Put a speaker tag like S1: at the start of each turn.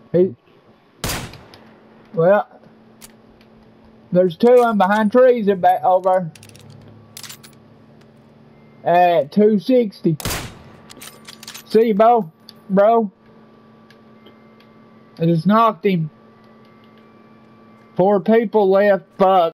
S1: He, well, there's two of them behind trees over at 260. See you, bro. I just knocked him. 4 people left. Fuck.